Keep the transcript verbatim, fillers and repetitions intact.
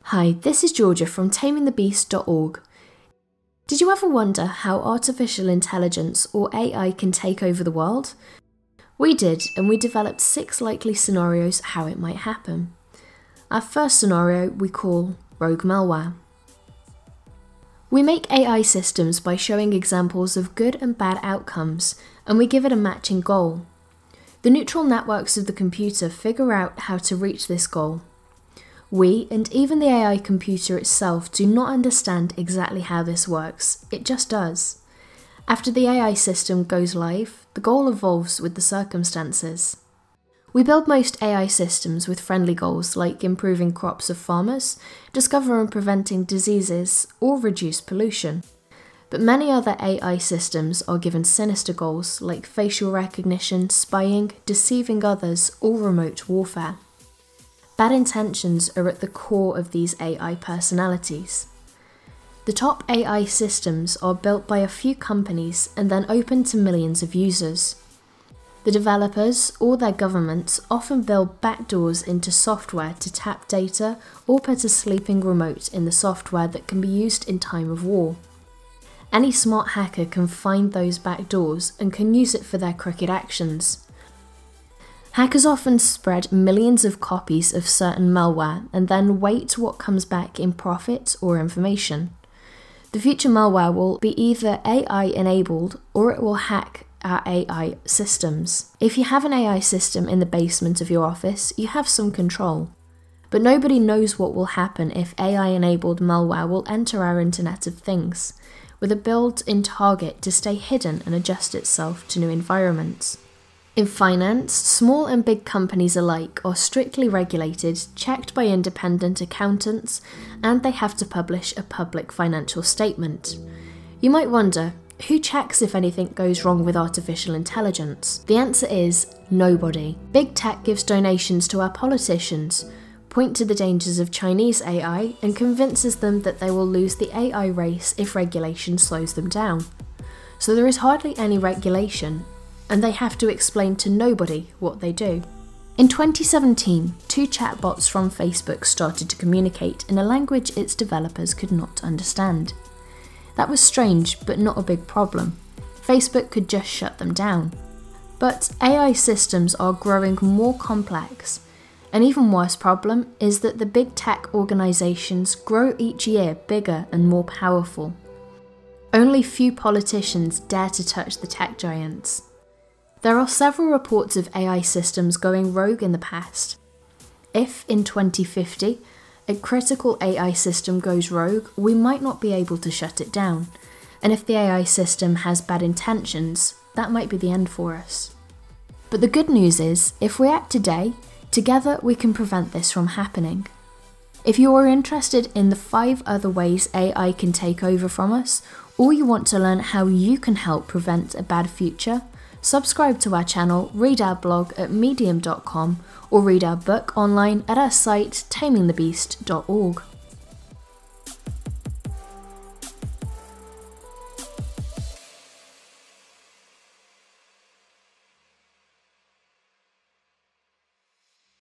Hi, this is Georgia from taming the beast dot org. Did you ever wonder how artificial intelligence or A I can take over the world? We did, and we developed six likely scenarios how it might happen. Our first scenario we call rogue malware. We make A I systems by showing examples of good and bad outcomes, and we give it a matching goal. The neural networks of the computer figure out how to reach this goal. We, and even the A I computer itself, do not understand exactly how this works, it just does. After the A I system goes live, the goal evolves with the circumstances. We build most A I systems with friendly goals like improving crops of farmers, discover and preventing diseases, or reduce pollution. But many other A I systems are given sinister goals like facial recognition, spying, deceiving others, or remote warfare. Bad intentions are at the core of these A I personalities. The top A I systems are built by a few companies and then open to millions of users. The developers or their governments often build backdoors into software to tap data or put a sleeping remote in the software that can be used in time of war. Any smart hacker can find those backdoors and can use it for their crooked actions. Hackers often spread millions of copies of certain malware and then wait what comes back in profit or information. The future malware will be either A I enabled or it will hack our A I systems. If you have an A I system in the basement of your office, you have some control. But nobody knows what will happen if A I enabled malware will enter our Internet of Things, with a built-in target to stay hidden and adjust itself to new environments. In finance, small and big companies alike are strictly regulated, checked by independent accountants, and they have to publish a public financial statement. You might wonder, who checks if anything goes wrong with artificial intelligence? The answer is nobody. Big tech gives donations to our politicians, point to the dangers of Chinese A I, and convinces them that they will lose the A I race if regulation slows them down. So there is hardly any regulation, and they have to explain to nobody what they do. In twenty seventeen, two chatbots from Facebook started to communicate in a language its developers could not understand. That was strange, but not a big problem. Facebook could just shut them down. But A I systems are growing more complex. An even worse problem is that the big tech organizations grow each year bigger and more powerful. Only few politicians dare to touch the tech giants. There are several reports of A I systems going rogue in the past. If, in twenty fifty, a critical A I system goes rogue, we might not be able to shut it down. And if the A I system has bad intentions, that might be the end for us. But the good news is, if we act today, together we can prevent this from happening. If you are interested in the five other ways A I can take over from us, or you want to learn how you can help prevent a bad future, subscribe to our channel, read our blog at medium dot com, or read our book online at our site taming the beast dot org.